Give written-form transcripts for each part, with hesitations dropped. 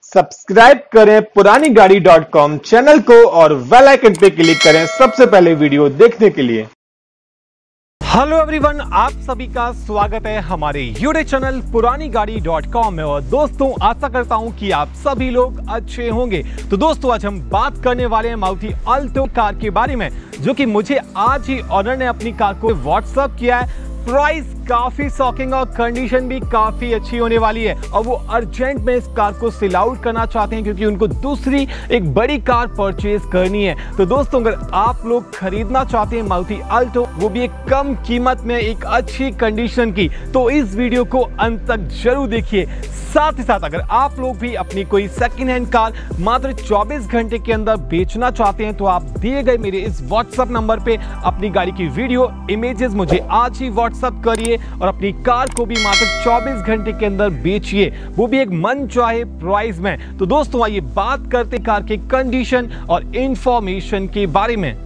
Subscribe करें पुरानीगाड़ी.com channel को और बेल आइकन पे क्लिक करें सबसे पहले वीडियो देखने के लिए। हेलो एवरीवन, आप सभी का स्वागत है हमारे यूट्यूब चैनल पुरानीगाड़ी.com में। और दोस्तों, आशा करता हूं कि आप सभी लोग अच्छे होंगे। तो दोस्तों, आज हम बात करने वाले हैं मारुति अल्टो कार के बारे में, जो कि मुझे आज ही ऑनर ने अपनी कार को व्हाट्सएप किया है। प्राइस काफी शॉकिंग और कंडीशन भी काफी अच्छी होने वाली है और वो अर्जेंट में इस कार को सेल आउट करना चाहते हैं क्योंकि उनको दूसरी एक बड़ी कार परचेज करनी है। तो दोस्तों, अगर आप लोग खरीदना चाहते हैं मारुति अल्टो, वो भी एक कम कीमत में एक अच्छी कंडीशन की, तो इस वीडियो को अंत तक जरूर देखिए। साथ ही साथ अगर आप लोग भी अपनी कोई सेकंड हैंड कार मात्र 24 घंटे के अंदर बेचना चाहते हैं तो आप दिए गए मेरे इस व्हाट्सएप नंबर पे अपनी गाड़ी की वीडियो इमेजेस मुझे आज ही व्हाट्सएप करिए और अपनी कार को भी मात्र 24 घंटे के अंदर बेचिए, वो भी एक मन चाहे प्राइस में। तो दोस्तों, आइए बात करते कार के कंडीशन और इंफॉर्मेशन के बारे में।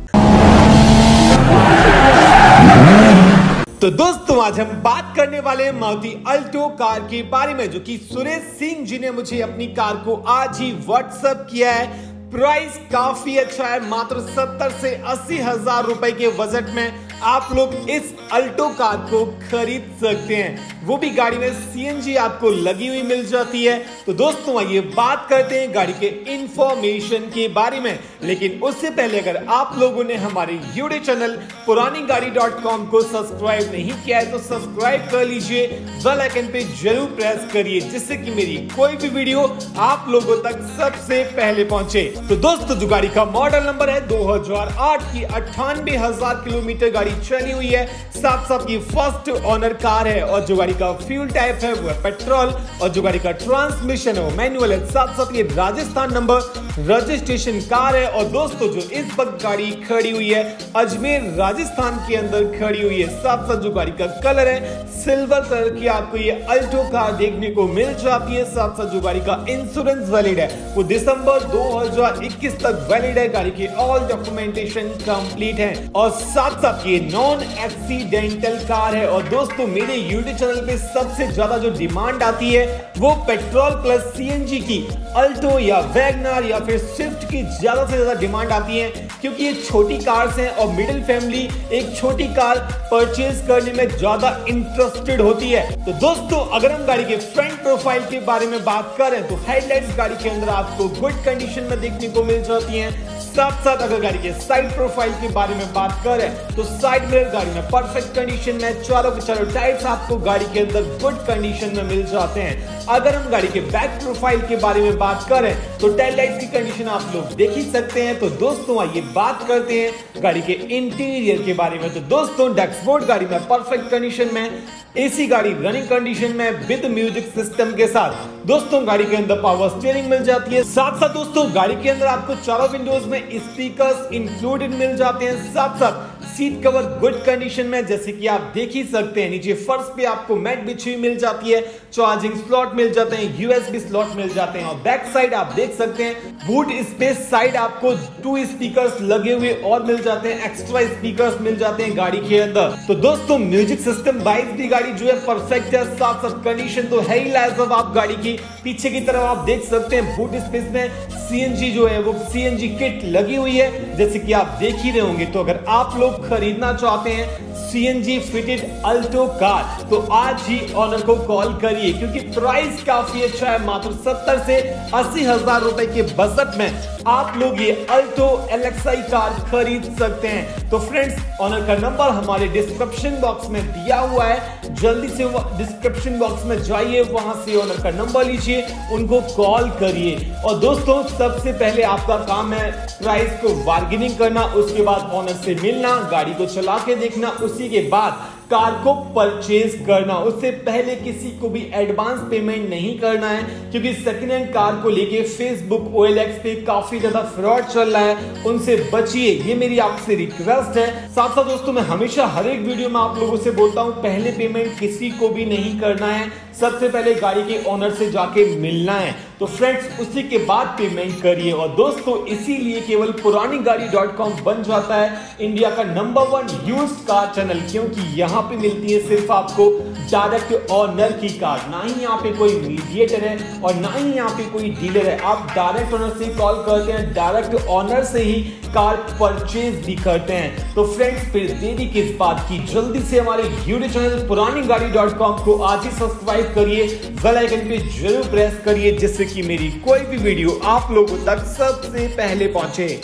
तो दोस्तों, आज हम बात करने वाले हैं मारुति अल्टो कार के बारे में, जो कि सुरेश सिंह जी ने मुझे अपनी कार को आज ही व्हाट्सएप किया है। प्राइस काफी अच्छा है, मात्र 70 से 80 हजार रुपए के बजट में आप लोग इस अल्टो कार को खरीद सकते हैं, वो भी गाड़ी में सीएनजी आपको लगी हुई मिल जाती है। तो दोस्तों, आइए बात करते हैं गाड़ी के इंफॉर्मेशन के बारे में। लेकिन उससे पहले अगर आप लोगों ने हमारे यूट्यूब चैनल पुरानीगाड़ी.com को सब्सक्राइब नहीं किया है तो सब्सक्राइब कर लीजिए, बेल आइकन पे जरूर प्रेस करिए, जिससे कि मेरी कोई भी वीडियो आप लोगों तक सबसे पहले पहुंचे। तो दोस्तों, जो गाड़ी का मॉडल नंबर है 2008 की 98,000 किलोमीटर गाड़ी चली हुई है। साथ साथ ये फर्स्ट ओनर कार है और जो गाड़ी का फ्यूल टाइप है वो है पेट्रोल और जो गाड़ी का ट्रांसमिशन है वो मैनुअल है। साथ साथ ये राजस्थान नंबर रजिस्ट्रेशन कार है। और दोस्तों, जो इस वक्त गाड़ी खड़ी हुई है अजमेर राजस्थान के अंदर खड़ी हुई है। साथ साथ जो गाड़ी का कलर है सिल्वर कलर की आपको ये अल्टो कार देखने को मिल जाती है। साथ साथ जो गाड़ी का इंश्योरेंस वैलिड है वो दिसंबर 2021 तक वैलिड है। गाड़ी की ऑल डॉक्यूमेंटेशन कंप्लीट है और साथ साथ ये नॉन एक्सीडेंटल कार है। और दोस्तों, मेरे यूट्यूब चैनल पे सबसे ज्यादा जो डिमांड आती है वो पेट्रोल प्लस सीएनजी की अल्टो या वैगनर या फिर स्विफ्ट की ज्यादा से ज्यादा डिमांड आती है, क्योंकि ये छोटी कार्स हैं और मिडिल फैमिली एक छोटी कार परचेज करने में ज्यादा इंटरेस्टेड होती है। तो दोस्तों, अगर हम गाड़ी के फ्रंट प्रोफाइल के बारे में बात करें तो हेडलाइट्स गाड़ी के अंदर आपको गुड कंडीशन में देखने को मिल जाती हैं। साथ साथ अगर गाड़ी के साइड प्रोफाइल के बारे में बात करें तो साइड मिरर गाड़ी में परफेक्ट कंडीशन में, चारों के चारों टायर्स आपको गाड़ी के अंदर गुड कंडीशन में मिल जाते हैं। अगर हम गाड़ी के बैक प्रोफाइल के बारे में बात करें तो टेल लाइट्स की कंडीशन आप लोग देख ही सकते हैं। तो दोस्तों, आइए बात करते हैं गाड़ी के इंटीरियर के बारे में। तो दोस्तों, डैशबोर्ड गाड़ी में परफेक्ट कंडीशन में, एसी गाड़ी रनिंग कंडीशन में विद म्यूजिक सिस्टम के साथ। दोस्तों, गाड़ी के अंदर पावर स्टीयरिंग मिल जाती है। साथ साथ दोस्तों, गाड़ी के अंदर आपको चारों विंडोज में स्पीकर्स इंक्लूडेड मिल जाते हैं। साथ साथ सीट कवर गुड कंडीशन में, जैसे कि आप देख ही सकते हैं। नीचे फर्श पे आपको मैट बिछी हुई मिल जाती है, चार्जिंग स्लॉट मिल जाते हैं, यूएसबी स्लॉट मिल जाते हैं। और बैक साइड आप देख सकते हैं बूट स्पेस साइड आपको 2 स्पीकर्स लगे हुए और मिल जाते हैं, एक्स्ट्रा स्पीकर्स मिल जाते हैं गाड़ी के अंदर। तो दोस्तों, म्यूजिक सिस्टम वाइज भी गाड़ी जो है परफेक्ट है। साथ साथ कंडीशन तो है ही लाजवाब। आप गाड़ी की पीछे की तरफ आप देख सकते हैं बूट स्पेस में सीएनजी जो है वो सीएनजी किट लगी हुई है, जैसे कि आप देख ही रहे होंगे। तो अगर आप लोग खरीदना चाहते हैं सीएनजी फिटेड अल्टो कार तो आज ही ऑनर को कॉल करिए, क्योंकि प्राइस काफी अच्छा है। मात्र 70 से 80 हजार रुपए के बजट में आप लोग ये अल्टो एलएक्सआई कार खरीद सकते हैं। तो फ्रेंड्स, ऑनर का नंबर हमारे डिस्क्रिप्शन बॉक्स में दिया हुआ है, जल्दी से डिस्क्रिप्शन बॉक्स में जाइए, वहां से ऑनर का नंबर लीजिए, उनको कॉल करिए। और दोस्तों, सबसे पहले आपका काम है प्राइस को बार्गेनिंग करना, उसके बाद ऑनर से मिलना, गाड़ी को चला के देखना, उसी के बाद कार को परचेज करना। उससे पहले किसी को भी एडवांस पेमेंट नहीं करना है, क्योंकि सेकंड हैंड कार को लेके फेसबुक OLX पे काफी ज्यादा फ्रॉड चल रहा है, उनसे बचिए, ये मेरी आपसे रिक्वेस्ट है। साथ साथ दोस्तों, मैं हमेशा हर एक वीडियो में आप लोगों से बोलता हूं पहले पेमेंट किसी को भी नहीं करना है, सबसे पहले गाड़ी के ओनर से जाके मिलना है। तो फ्रेंड्स उसी के बाद पेमेंट करिए। और दोस्तों इसीलिए केवल पुरानीगाड़ी.com बन जाता है इंडिया का नंबर 1 यूज्ड कार चैनल, क्योंकि यहाँ पे मिलती है सिर्फ आपको डायरेक्ट ओनर की कार। ना ही यहाँ पे कोई मीडिएटर है और ना ही यहाँ पे कोई डीलर है। आप डायरेक्ट ओनर से कॉल करते हैं, डायरेक्ट ओनर से ही कार परचेज भी करते हैं। तो फ्रेंड्स फिर देरी किस बात की, जल्दी से हमारे यूट्यूब चैनल पुरानीगाड़ी.com को आज ही सब्सक्राइब करिए, बेल आइकन पे जरूर प्रेस करिए, जिससे कि मेरी कोई भी वीडियो आप लोगों तक सबसे पहले पहुंचे।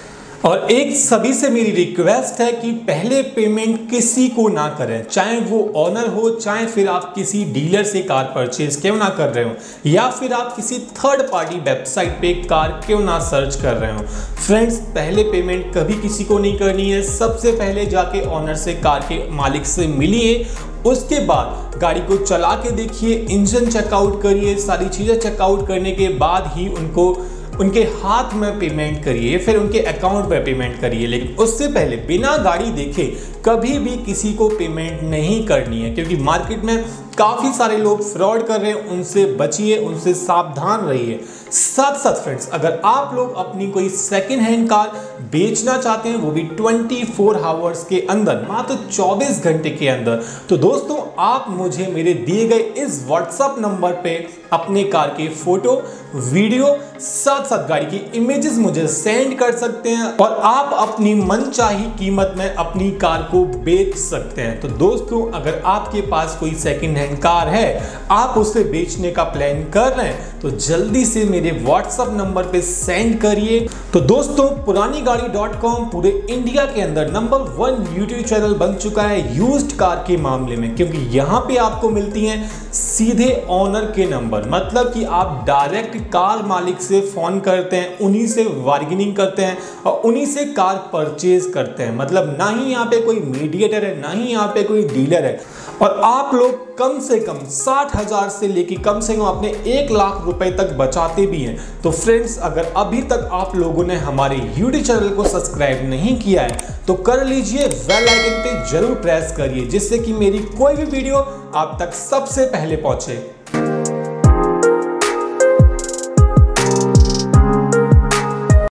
और एक सभी से मेरी रिक्वेस्ट है कि पहले पेमेंट किसी को ना करें, चाहे वो ओनर हो, चाहे फिर आप किसी डीलर से कार परचेज क्यों ना कर रहे हो, या फिर आप किसी थर्ड पार्टी वेबसाइट पे कार क्यों ना सर्च कर रहे हो। फ्रेंड्स पहले पेमेंट कभी किसी को नहीं करनी है। सबसे पहले जाके ओनर से, कार के मालिक से मिलिए, उसके बाद गाड़ी को चला के देखिए, इंजन चेकआउट करिए, सारी चीज़ें चेकआउट करने के बाद ही उनके हाथ में पेमेंट करिए, फिर उनके अकाउंट में पेमेंट करिए। लेकिन उससे पहले बिना गाड़ी देखे कभी भी किसी को पेमेंट नहीं करनी है, क्योंकि मार्केट में काफ़ी सारे लोग फ्रॉड कर रहे हैं। उनसे बचिए, उनसे सावधान रहिए। साथ साथ फ्रेंड्स अगर आप लोग अपनी कोई सेकेंड हैंड कार बेचना चाहते हैं, वो भी 24 आवर्स के अंदर, मात्र 24 घंटे के अंदर, तो दोस्तों आप मुझे मेरे दिए गए इस व्हाट्सएप नंबर पे अपने कार के फोटो, वीडियो, साथ साथ गाड़ी की इमेजेस मुझे सेंड कर सकते हैं और आप अपनी मनचाही कीमत में अपनी कार को बेच सकते हैं। तो दोस्तों अगर आपके पास कोई सेकंड हैंड कार है, आप उसे बेचने का प्लान कर रहे हैं, तो जल्दी से मेरे व्हाट्सएप नंबर पे सेंड करिए। तो दोस्तों पुरानीगाड़ी.com पूरे इंडिया के अंदर नंबर 1 यूट्यूब चैनल बन चुका है यूज्ड कार के मामले में, क्योंकि यहाँ पे आपको मिलती हैं सीधे ओनर के नंबर। मतलब कि आप डायरेक्ट कार मालिक से फोन करते हैं, उन्हीं से बार्गेनिंग करते हैं और उन्हीं से कार परचेज करते हैं। मतलब ना ही यहाँ पे कोई मीडिएटर है, ना ही यहाँ पे कोई डीलर है। और आप लोग कम से कम 60,000 से लेके कम से कम अपने 1 लाख रुपए तक बचाते भी हैं। तो फ्रेंड्स अगर अभी तक आप लोगों ने हमारे यूट्यूब चैनल को सब्सक्राइब नहीं किया है तो कर लीजिए, बेल आइकन पे जरूर प्रेस करिए, जिससे कि मेरी कोई भी वीडियो आप तक सबसे पहले पहुंचे।